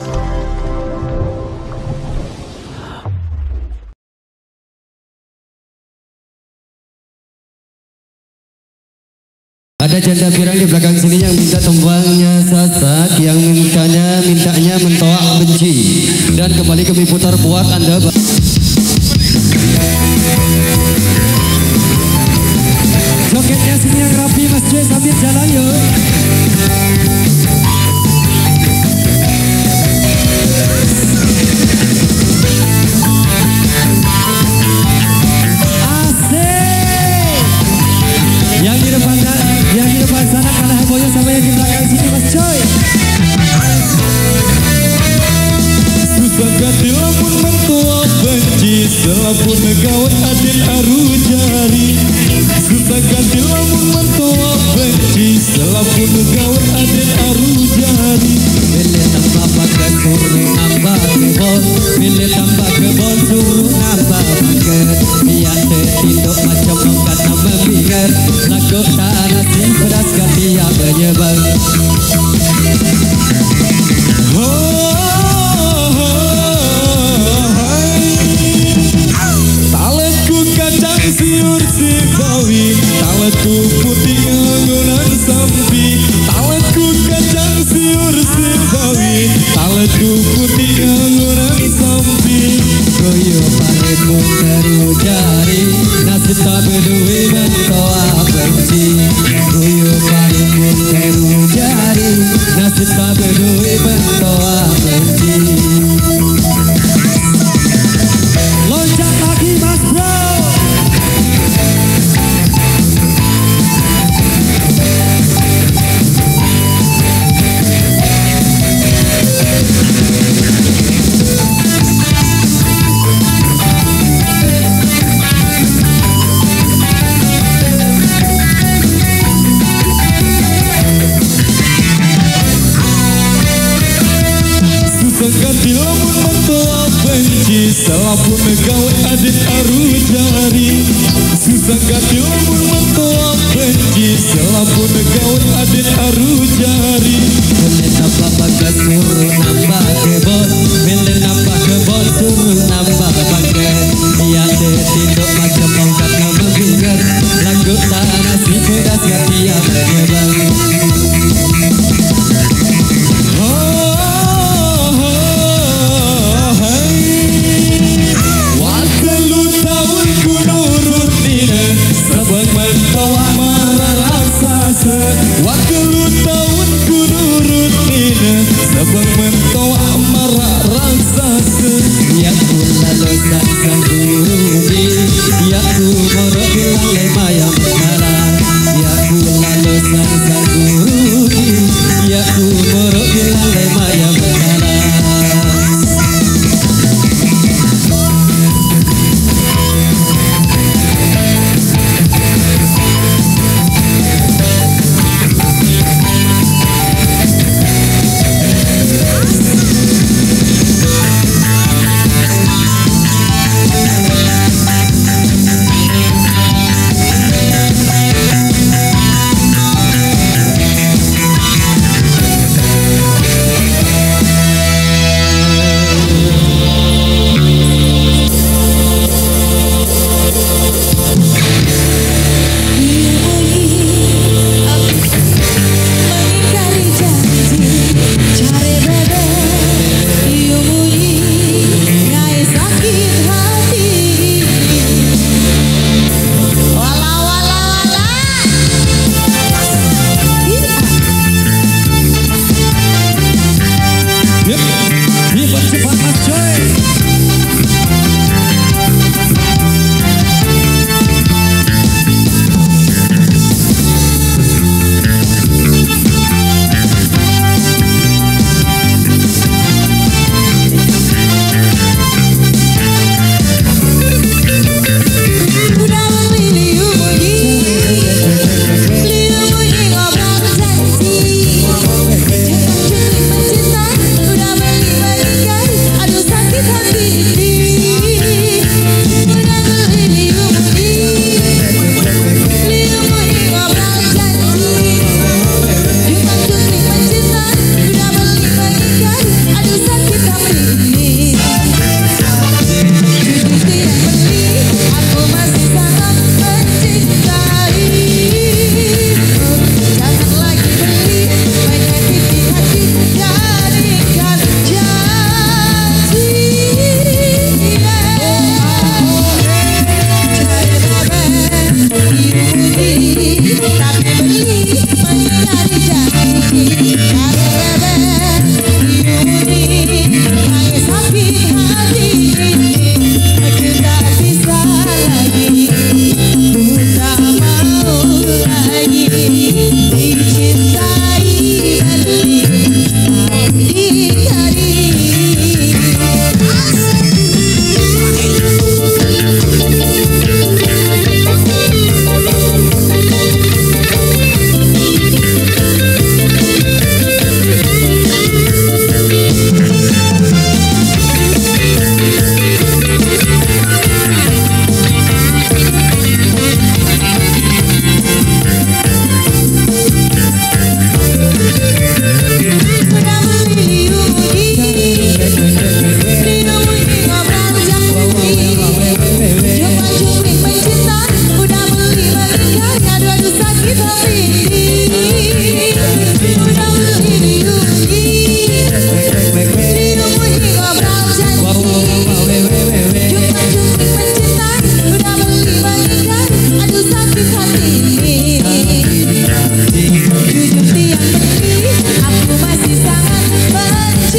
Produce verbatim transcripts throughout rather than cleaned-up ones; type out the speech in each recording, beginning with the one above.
Ada janda pirang di belakang sini yang minta tumbangnya sasak, yang mintanya mintanya mentoak benci. Dan kembali kami putar buat Anda. Jogetnya sini yang rapi Mas Joy sambil jalan yuk. Yang di depan yang di depan sana kalah boyo sama yang di belakang sini Mas Coy. Susah ganti lamun mentua benci, selapun negawat adil aru jari. Susah ganti lamun mentua benci, selapun negawat adil aru jari. Bila tambah pakai suruh nambah kebon, bila tambah kebon suruh nambah paket. Yang tertinduk macam mengkat nama bingar, lagu tak nasi pedas ganti yang menyebang. Taletku kacang siur sibawi, taletku putih anggunan sampi. Taletku kacang siur sibawi, taletku putih anggunan sampi. Koyo pareku teru jari, nasib tak berdua mentoa benci. Koyo pareku teru jari, nasib tak berdua mentoa benci. Loncat lagi Mas Bro. Ganti lamun mentua benci, selapun negawat adit aru jari. Susah ganti lamun mentua benci, selapun negawat adit aru jari. Bila tambah pakai suruh nambah kebon, bila nambah kebon suruh nambah paket. Yang tertinduk macam mengkat nama bingar, lagu tak nasi pedas ganti yang menyebang. Waktu tahun ku nurut nina, sabang mentoa marah raksasa. Ya ku lalu sang gurudi, ya ku morok bilang lema yang kalah. Ya ku lalu sang gurudi, ya ku morok bilang lema yang kalah.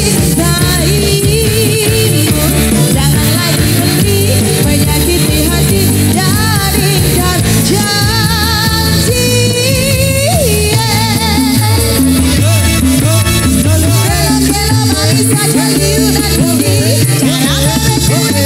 Jangan lagi beri menyakiti hati dari janji. Kela-kela bangsa jaliu dan bumi, cara mereka